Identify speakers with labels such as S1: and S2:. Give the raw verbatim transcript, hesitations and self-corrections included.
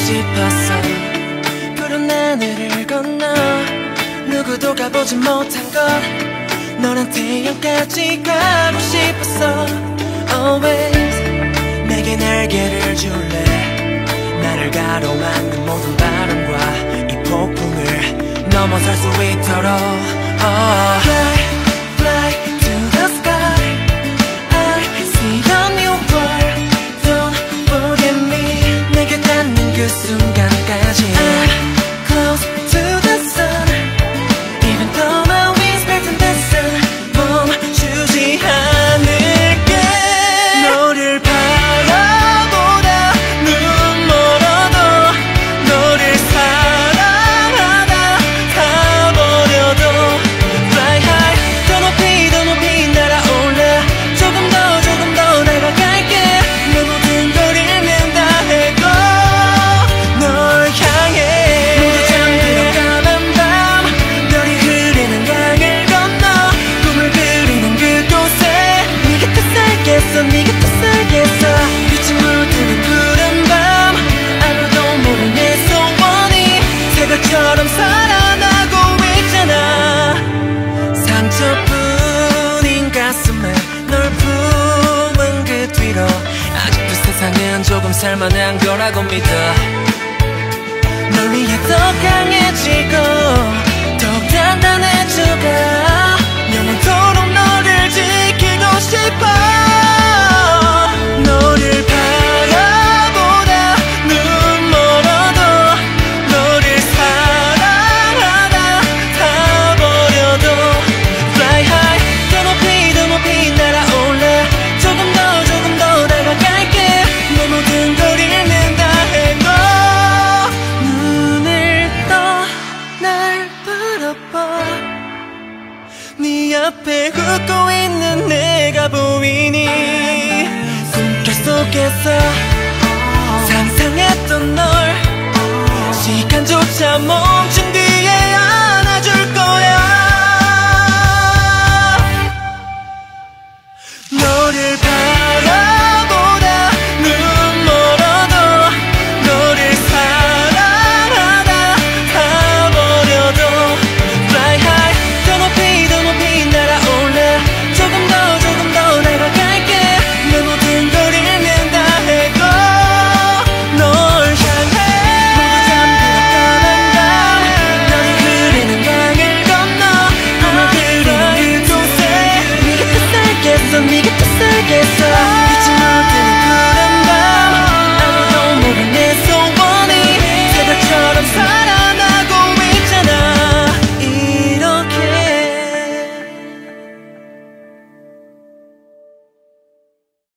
S1: 싶었어. 푸른 하늘을 건너 누구도 가보지 못한 곳 너란 태양까지 가고 싶었어. Always 내게 날개를 줄래. 나를 가로막는 모든 바람과 이 폭풍을 넘어설 수 있도록 oh. Fly, fly to the sky. I see a new world. Don't forget me. 내게 닿는 그 순간까지 I'm close to the sun. Even though my wings break from the sun. 멈추지 않을게. 너를 바라보다 눈 멀어도 너를 사랑하다 가버려도 Fly high 더 높이 더 높이 날아올라. 조금 더 조금 더 다가갈게. 내 모든 걸 잃는다 해도 널 향해. 모두 잠들어 까만 밤 별이 흐르는 강을 건너 꿈을 그리는 그곳에 네 곁에 살겠어. 네 곁에 살겠어. 빛이 물드는 푸른 밤 아무도 모르는 내 소원이 새벽처럼 살아나고 있잖아. 상처뿐인 가슴에 널 품은 그 뒤로 아직도 세상은 조금 살만한 거라고 믿어. 널 위해 더 강해지고 더욱 단단해져가. 영원토록 너를 지키고 싶어. 너를 바라보다 눈 멀어도 너를 사랑하다 가버려도 Fly high 더 높이 더 높이 날아올라. 조금 더 조금 더 다가갈게. 내 모든 걸 잃는다 해도 눈을 떠 날 바라봐. 네 앞에 웃고 있는 내가 보이니 숨결 속에서 상상했던 널 시간조차 멈춘 뒤에 안아줄 거야. 너를 바라보다 눈 멀어도 너를 사랑하다 가버려도 Fly high 더 높이 더 높이 날아올라. 조금 더 조금 더 다가갈게. 내 모든 걸 잃는다 해도 널 향해. 모두 잠들어 까만 밤 너를 흐르는 강을 건너 꿈을 그리는 그곳에 네 곁에 살겠어. 네 곁에 살겠어. 빛이 물드는 푸른